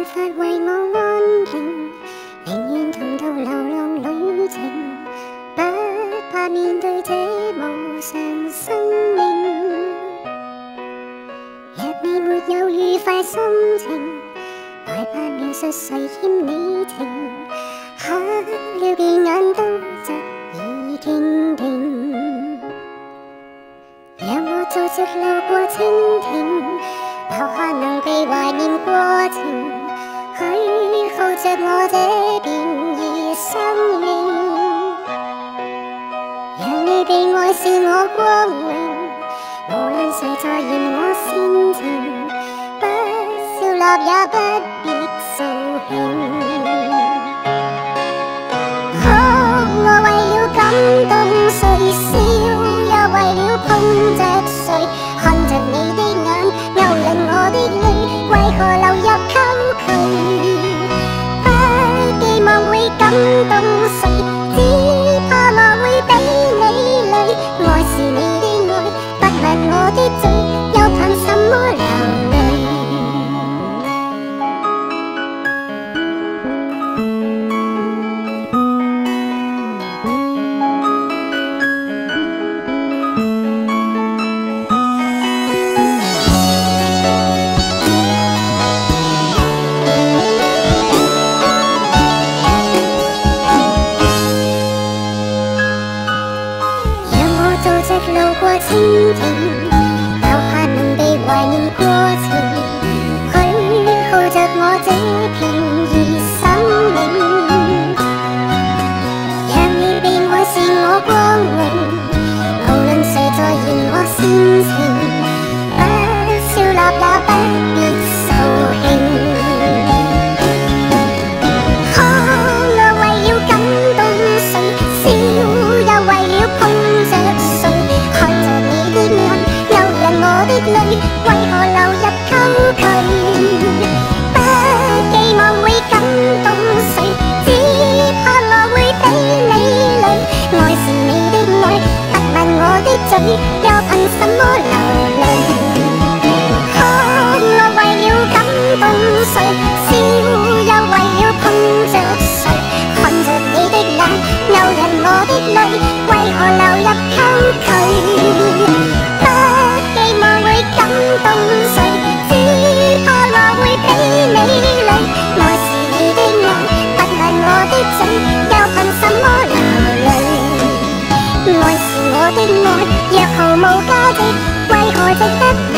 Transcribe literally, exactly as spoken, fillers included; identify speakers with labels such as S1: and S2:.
S1: 法為我安定，寧願同途流浪旅程，不怕面對這無常生命。若你沒有愉快心情，來吧描述誰欠你情，黑了變眼都側耳傾聽。讓我做着路過蜻蜓，留下能被懷念過程，許耗着我這變異生命。讓你被愛是我光榮，無論誰在嫌我煽情，不笑納也不必掃興。哭我為了感動誰，笑又為了碰着誰，看着你的眼勾引我的淚，為何流入溝渠？不寄望會感動誰，只怕我會比你累。愛是你的愛，不問我的罪，又憑什麼流淚？路過蜻蜓，留下能被懷念過程，許耗着我這片異生命。讓你被愛是我光榮，無論誰在嫌我煽情，不笑納也不必掃興。可我為了感動誰，笑又為了碰着誰，我的淚為何流入溝渠？不寄望會感動誰，只怕我會比你累。愛是你的愛，不問我的罪，又憑什麼流淚？可我為了感動誰，笑又為了碰着誰，看着你的眼勾引我的淚，為何流入溝渠？感動誰，只怕我會比你累。愛是你的愛，不問我的罪，又憑什麼流淚？愛是我的愛，若毫無價值，為何值得？